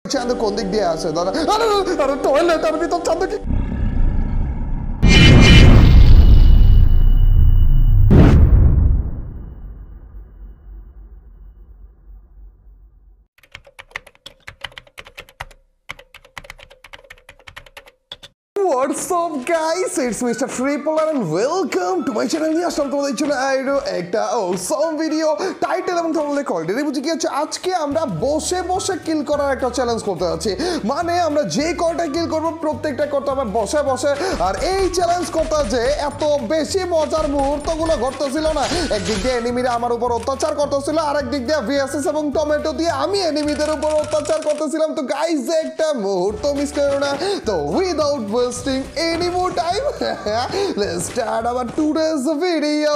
চাঁদ কোন দিক দিয়ে আসে দাদা? আরে টয়লেটের ভিতর চাঁদ কি? What's up guys, it's Mr. Tripler and welcome to my channel. আসলে তোমাদের জন্য আইরো একটা awesome ভিডিও টাইটেল এবং থাম্বনেলে অলরেডি বুঝে গিয়েছো। আজকে আমরা বসে বসে কিল করার একটা চ্যালেঞ্জ করতে যাচ্ছি। মানে আমরা যে কয়টা কিল করব প্রত্যেকটা করতে হবে বসে বসে। আর এই চ্যালেঞ্জ করতে যে এত বেশি মজার মুহূর্তগুলো ঘটতেছিল না, একদিক দিয়ে এনিমিরা আমার উপর অত্যাচার করতেছিল, আর একদিক দিয়ে ভিএসএস এবং টমেটো দিয়ে আমি এনিমিদের উপর অত্যাচার করতেছিলাম। তো গাইস একটা মুহূর্ত মিস করো না। তো without wasting any more time let's start our today's video.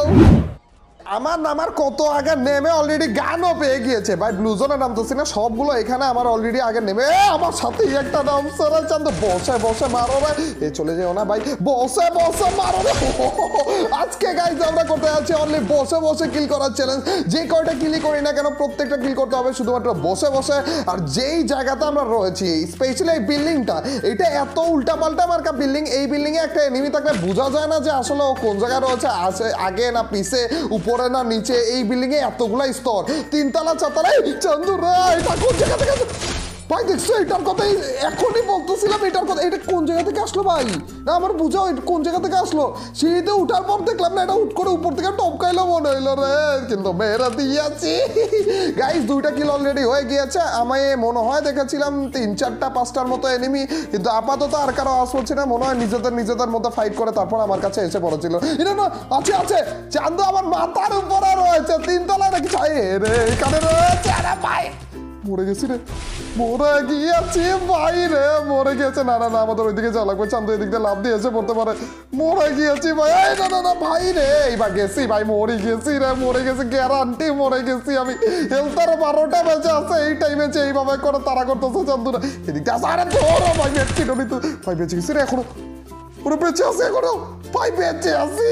আমার কত আগে নেমে অলরেডি গানও পেয়ে গিয়েছে ভাই, ব্লু জোনে নামতেছি না, সবগুলো এখানে আমার অলরেডি আগে নেমে আমার সাথে একটা নাম সারা চান্দ বসে বসে মারো ভাই। এ চলে যেও না ভাই, বসে বসে মারো। আজকে গাইজ আমরা করতে যাচ্ছি অনলি বসে বসে কিল করার চ্যালেঞ্জ। যে কয়টা কিলই করি না কেন প্রত্যেকটা কিল করতে হবে শুধুমাত্র বসে বসে। আর যেই জায়গাতে আমরা রয়েছি স্পেশালি এই বিল্ডিংটা, এটা এত উল্টাপাল্টা মার্কা বিল্ডিং, এই বিল্ডিং এ একটা এনিমি থাকলে বোঝা যায় না যে আসলে ও কোন জায়গায় রয়েছে, আগে না পিছে, উপরে না নিচে। এই বিল্ডিং এ এতগুলা স্তর, তিনতলা চারতলা। চন্দু রে এটা কোন জায়গা থেকে ভাই দেখছো? এটার কথাই এখনই বলতেছিলাম, এটার কথা। এটা কোন জায়গা থেকে আসলো ভাই? না আমার বুঝাও এটা কোন জায়গা থেকে আসলো। সিঁড়িতে উঠার পর দেখলাম না এটা উঠ করে উপর থেকে টপকাইলো মনে হইলো রে, কিন্তু মেয়েরা দিয়েছি। গাইস দুইটা কিল অলরেডি হয়ে গিয়েছে। আমি মনে হয় দেখেছিলাম 3-4টা 5টার মতো এনিমি, কিন্তু আপাতত আর কারো আওয়াজ হচ্ছে না। মনে হয় নিজেদের মধ্যে ফাইট করে তারপর আমার কাছে এসে পড়েছিল। এটা না আছে আছে চান্দু আমার মাথার উপরে রয়েছে, তিনতলায় নাকি চাই রে, এখানে রয়েছে। আরে ভাই মরে গেছি রে, মরে গিয়েছি ভাই রে, মরে গিয়েছে। না না না আমাদের ওইদিকে যাওয়া লাগবে, চান্দু এদিক দিয়ে লাভ দিয়েছে পড়তে পারে। মরে গিয়েছি ভাই, না না না ভাই রে, এইবার গেছি ভাই, মরে গেছি রে, মরে গেছি, গ্যারান্টি মরে গেছি আমি। হেলতার 12টা বেজে আছে, এই টাইমে যে এইভাবে করে তারা করতেছে চান্দুরা এদিক দিয়ে আসে। আরে ধরো ভাই বেঁচে তো ভাই, বেঁচে গেছি রে এখনো, ওরা বেঁচে আছে এখনো ভাই, বেঁচে আছি।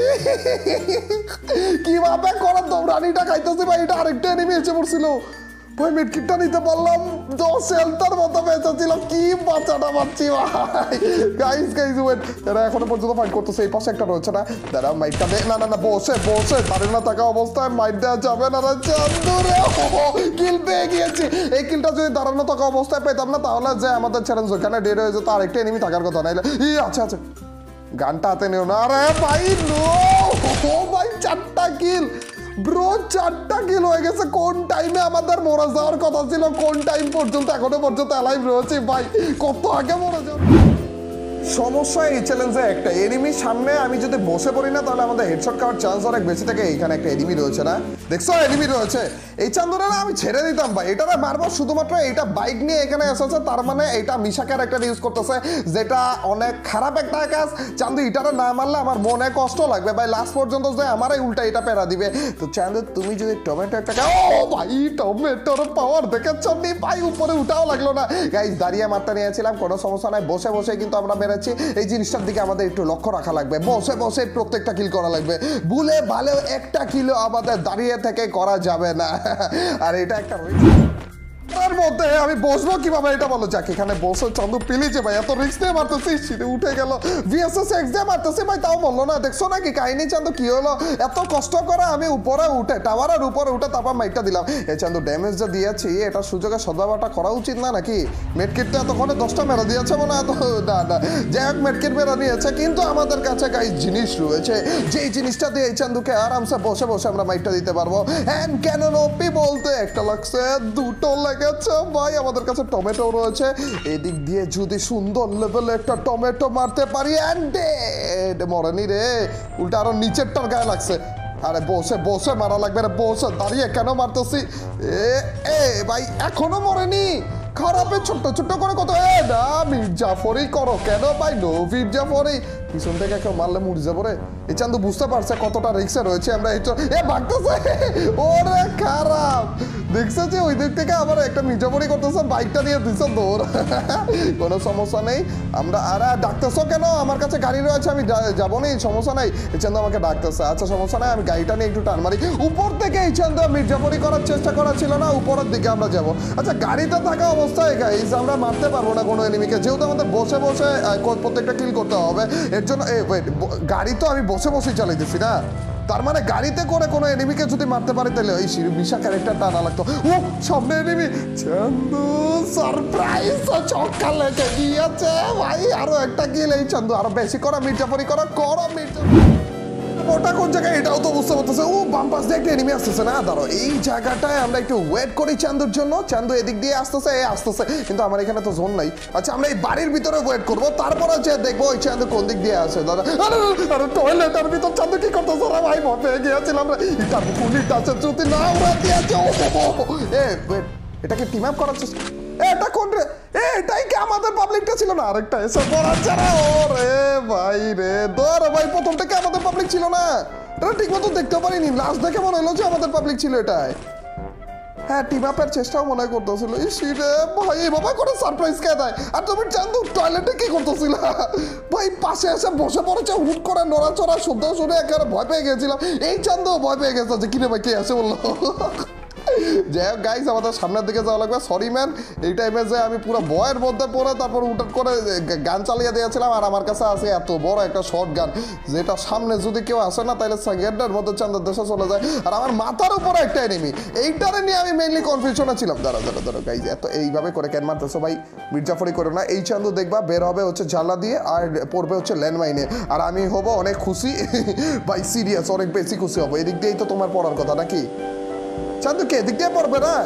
কিভাবে করে দৌড়ানিটা খাইতেছি ভাই, এটা আরেকটা এনিমি এসে পড়ছিল ভাই। মেডকিটটা নিতে পারলাম, 10 হেলথের মতো বেঁচে ছিল, কি বাঁচাটা পাচ্ছি ভাই। গাইস ওয়েট, এরা এখনো পর্যন্ত ফাইট করতেছে। এই পাশে একটা রয়েছে না, দাঁড়া মাইটটা দে। না না না বসে বসে তারে না থাকা অবস্থায় মাইট দেওয়া যাবে না রে চান্দু রে। কিল পেয়ে গিয়েছি। এই কিলটা যদি দাঁড়ানো থাকা অবস্থায় পেতাম না তাহলে যে আমাদের চ্যালেঞ্জ ওখানে ডেড হয়ে যেত, আরেকটা এনিমি থাকার কথা নাইলে। আচ্ছা আচ্ছা গানটা হাতে নিও না। আরে ভাই নো ভাই, 4টা কিল ব্রো, 4টা কিল হয়ে গেছে। কোন টাইমে আমাদের মরে যাওয়ার কথা ছিল, কোন টাইম পর্যন্ত এখনো পর্যন্ত অ্যালাইভ রয়েছে ভাই, কত আগে মরে যাও। সমস্যা এই চ্যালেঞ্জে একটা এনিমির সামনে আমি যদি বসে পড়ি না তাহলে আমাদের হেডশট খাওয়ার চান্স অনেক বেশি থাকে। এইখানে একটা এনিমি রয়েছে না, দেখছো এনিমি রয়েছে। এই চান্দুরা না আমি ছেড়ে দিতাম ভাই, এটারে মারবো শুধুমাত্র এটা বাইক নিয়ে এখানে এসেছে, তার মানে এটা মিশাকের একটা ইউজ করতেছে, যেটা অনেক খারাপ একটা কাজ। চান্দু এটারে না মারলে আমার মনে কষ্ট লাগবে ভাই, লাস্ট পর্যন্ত যে আমারই উল্টা এটা পেরা দিবে। তো চান্দু তুমি যদি টমেটো একটা ও ভাই, টমেটোর পাওয়ার দেখেছ নি ভাই, উপরে উঠাও লাগলো না। গাইস দাঁড়িয়ে মারটা নিয়েছিলাম, কোনো সমস্যা নাই, বসে বসে কিন্তু আমরা এই জিনিসটার দিকে আমাদের একটু লক্ষ্য রাখা লাগবে। বসে বসে প্রত্যেকটা কিল করা লাগবে, ভুলে ভালো একটা কিলো আমাদের দাঁড়িয়ে থেকে করা যাবে না। আর এটা একটা তার মধ্যে আমি বসবো কিভাবে এটা বলো। যাক এখানে বসে চান্দু পিলিছে ভাই, এত রিস্ক দিয়ে মারতেছি, সিটে উঠে গেল, ভিএসএস এক্স দিয়ে মারতেছি ভাই, তাও বললো না। দেখছো নাকি কাহিনী চান্দু কি হলো, এত কষ্ট করে আমি উপরে উঠে টাওয়ারের উপরে উঠে তারপর মাইকটা দিলাম। এই চান্দু ড্যামেজ যা দিয়েছি এটা সুযোগে সদ্ব্যবহারটা করা উচিত না নাকি? মেডকিটটা এতক্ষণে 10টা মেরা দিয়েছে মনে হয়, না না যাই হোক মেডকিট মেরা নিয়েছে, কিন্তু আমাদের কাছে গাইস জিনিস রয়েছে, যেই জিনিসটা দিয়ে এই চান্দুকে আরামসে বসে বসে আমরা মাইকটা দিতে পারবো। হ্যান্ড ক্যানন ওপি বলতে একটা লাগছে, দুটো লেগেছে ভাই। আমাদের কাছে টমেটো রয়েছে, এদিক দিয়ে যদি সুন্দর লেভেলে একটা টমেটো মারতে পারি, এন্ড মরেনি রে, উল্টা আরো নিচেরটার গায়ে লাগছে। আরে বসে বসে মারা লাগবে রে, বসে দাঁড়িয়ে কেন মারতেছি? এ ভাই এখনো মরেনি, খারাপে ছোট্ট ছোট্ট করে কত। না মির্জাফরি করো কেন ভাই, নো মির্জাফরি, পিছন থেকে কেউ মারলে মরে যাবো রে। এই চান্দু বুঝতে পারছে কতটা রিক্সে রয়েছে আমরা। এই ভাগতেছে, ওরে খারাপ দেখছো যে ওই দিক থেকে আবার একটা মির্জাপুরি করতেছে, বাইকটা নিয়ে দিছো দৌড়। কোনো সমস্যা নেই, আমরা আর ডাকতেছো কেন? আমার কাছে গাড়ি রয়েছে, আমি যাবো নি, সমস্যা নাই। এই চান্দু আমাকে ডাকতেছে, আচ্ছা সমস্যা নাই, আমি গাড়িটা নিয়ে একটু টান মারি। উপর থেকে এই চান্দু মির্জাপুরি করার চেষ্টা করা ছিল না, উপরের দিকে আমরা যাবো। আচ্ছা গাড়িতে থাকা অবস্থায় গাইস আমরা মারতে পারবো না কোনো এনিমিকে, যেহেতু আমাদের বসে বসে প্রত্যেকটা কিল করতে হবে। এর জন্য গাড়ি তো আমি বসে বসেই চালাইতেছি না, তার মানে গাড়িতে করে কোনো এনিমিকে যদি মারতে পারি তাহলে ওই বিশা ক্যারেক্টারটা আনা লাগতো। ও সামনে এনিমি, চান্দু সারপ্রাইজ, ছক্কা লেগে গিয়েছে ভাই। আরো একটা কিল এই চান্দু, আরো বেশি করা মির্জাপুরি করা, ওটা কোন জায়গায় এটাও তো বুঝতে পারতেছে। ও বাম পাশ দিয়ে একটা এনিমি আসতেছে না, দাঁড়ো এই জায়গাটায় আমরা একটু ওয়েট করি চান্দুর জন্য। চান্দু এদিক দিয়ে আসতেছে কিন্তু আমার এখানে তো জোন নাই। আচ্ছা আমরা এই বাড়ির ভিতরে ওয়েট করবো, তারপরে যে দেখবো ওই চান্দু কোন দিক দিয়ে আসে। দাদা আরে টয়লেটের ভিতর চান্দু কি করতেছে রে ভাই? ভয় পেয়ে গিয়েছিলাম রে, ইটার পুলিশ আছে যদি না ওরা দিয়েছে। এটাকে টিম আপ করার চেষ্টা, এটা কোন রে? এটাই কি আমাদের পাবলিকটা ছিল না? আরেকটা এসে পড়াচ্ছে রে। ওরে ভাই রে, দৌড় ভাই, প্রথমটা কি আমাদের পাবলিক ছিল না? এটা ঠিক মতো দেখতে পারিনি, লাস্ট দেখে মনে হলো যে আমাদের পাবলিক ছিল এটাই। হ্যাঁ টিম আপের চেষ্টাও মনে করতেছিল। ইসিরে ভাই বাবা করে সারপ্রাইজ কে দেয়। আর তুমি চান্দু টয়লেটে কি করতেছিল ভাই? পাশে এসে বসে পড়েছে, হুট করে নড়াচড়া শব্দ শুনে একেবারে ভয় পেয়ে গেছিলাম। এই চান্দু ভয় পেয়ে গেছে যে কিরে ভাই কে আসে বললো। যাই হোক গাইস, আমাদের সামনের দিকে যাওয়া লাগবে। সরি ম্যান, এই টাইমে যে আমি পুরো ভয়ের মধ্যে পড়ে তারপর উঠাট করে গান চালিয়ে দিয়েছিলাম। আর আমার কাছে আছে এত বড় একটা শর্ট গান, যেটা সামনে যদি কেউ আসে না তাহলে সেকেন্ডের মধ্যে চান্দের দেশে চলে যায়। আর আমার মাথার উপরে একটা এনিমি, এইটারে নিয়ে আমি মেইনলি কনফিউশনে ছিলাম। দাঁড়া গাইস, এত এইভাবে করে কেন মারতেছো ভাই? মির্জাফরি করো না। এই চান্দু দেখবা বের হবে হচ্ছে জানলা দিয়ে আর পড়বে হচ্ছে ল্যান্ডমাইনে, আর আমি হব অনেক খুশি ভাই, সিরিয়াস অনেক বেশি খুশি হবো। এদিক দিয়েই তো তোমার পড়ার কথা নাকি? চান্দু কে দিক দিয়ে পড়বে না?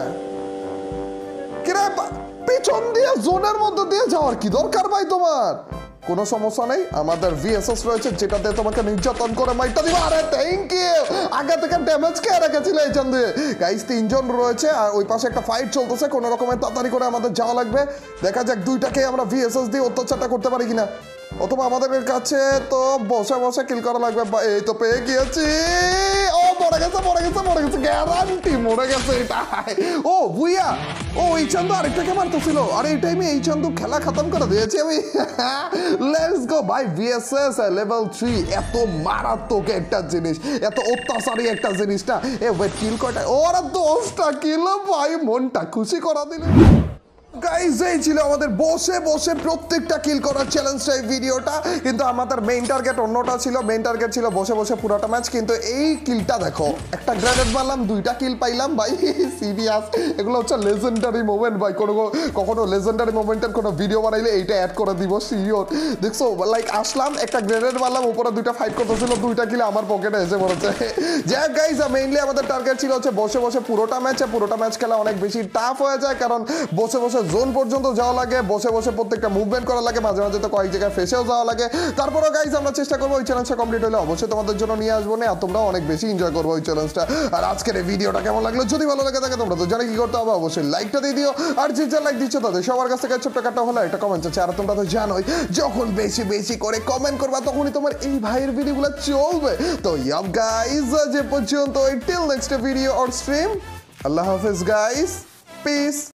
কিরে পিছন দিয়ে জোনের মধ্যে দিয়ে যাওয়ার কি দরকার ভাই তোমার? কোনো সমস্যা নেই, আমাদের ভিএসএস রয়েছে যেটাতে তোমাকে নির্যাতন করে মাইটা দিবা। আরে থ্যাংক ইউ, আগে থেকে ড্যামেজ কে রেখেছিল এই চান্দু। গাইস 3 জন রয়েছে আর ওই পাশে একটা ফাইট চলতেছে, কোনো রকমের তাড়াতাড়ি করে আমাদের যাওয়া লাগবে। দেখা যাক দুইটাকে আমরা ভিএসএস দিয়ে অত্যাচারটা করতে পারি কিনা, অথবা আমাদের কাছে তো বসে বসে কিল করা লাগবে। এই তো পেয়ে গিয়েছি। ও মরে গেছে গ্যারান্টি মরে গেছে এটা। ও বুইয়া, ও এই চান্দু আরেকটাকে মারতেছিল। আর এই টাইমে এই চান্দু খেলা খতম করে দিয়েছি আমি। লেটস গো ভাই, ভিএসএস লেভেল 3 এত মারাত্মক একটা জিনিস, এত অত্যাচারী একটা জিনিসটা। এ ওয়েট কিল কয়টা? ওরা 10টা কিল ভাই, মনটা খুশি করা দিলে। গাইস এই ছিল আমাদের বসে বসে প্রত্যেকটা কিল করার চ্যালেঞ্জটা এই ভিডিওটা। কিন্তু আমাদের মেইন টার্গেট অন্যটা ছিল, মেইন টার্গেট ছিল বসে বসে পুরোটা ম্যাচ। কিন্তু এই কিলটা দেখো, একটা গ্রেনেড মারলাম, 2টা কিল পাইলাম ভাই, সিরিয়াস। এগুলো হচ্ছে লেজেন্ডারি মোমেন্ট ভাই। কখনো লেজেন্ডারি মোমেন্টের কোনো ভিডিও বানাইলে এইটা অ্যাড করে দিব শিওর। দেখছো লাইক আসলাম, একটা গ্রেনেড মারলাম, উপরে 2টা ফাইট করতেছিল, 2টা কিল আমার পকেটে এসে পড়েছে। যাই গাইস, মেইনলি আমাদের টার্গেট ছিল হচ্ছে বসে বসে পুরোটা ম্যাচ খেলা অনেক বেশি টাফ হয়ে যায়, কারণ বসে বসে জোন পর্যন্ত যাওয়া লাগে, বসে বসে প্রত্যেকটা মুভমেন্ট করা লাগে, মাঝে মাঝে তো কয়েক জায়গায় ফেসেও যাওয়া লাগে। তারপরেও গাইস আমরা চেষ্টা করবো ওই চ্যালেঞ্জটা কমপ্লিট হলে অবশ্যই তোমাদের জন্য নিয়ে আসবো না, আর তোমরা অনেক বেশি এনজয় করবো ওই চ্যালেঞ্জটা। আর আজকের এই ভিডিওটা কেমন লাগলো? যদি ভালো লাগে থাকে তোমরা তো জানো কি করতে হবে, অবশ্যই লাইকটা দিয়ে দিও। আর যে যা লাইক দিচ্ছ তাদের সবার কাছ থেকে ছোট্ট কাটা হলো একটা কমেন্ট আছে। আর তোমরা তো জানোই যখন বেশি বেশি করে কমেন্ট করবা তখনই তোমার এই ভাইয়ের ভিডিওগুলো চলবে। তো ইয়াপ গাইস, যে পর্যন্ত till next video or stream, আল্লাহ হাফেজ গাইস, পিস।